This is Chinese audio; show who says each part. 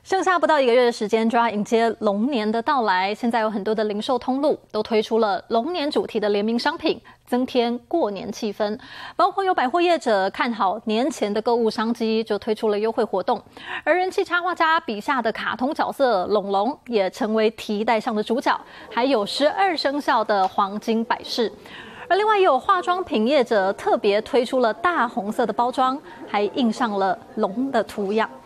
Speaker 1: 剩下不到1个月的时间就要迎接龙年的到来，现在有很多的零售通路都推出了龙年主题的联名商品，增添过年气氛。包括有百货业者看好年前的购物商机，就推出了优惠活动。而人气插画家笔下的卡通角色龙龙也成为提袋上的主角，还有12生肖的黄金摆饰。而另外也有化妆品业者特别推出了大红色的包装，还印上了龙的图样。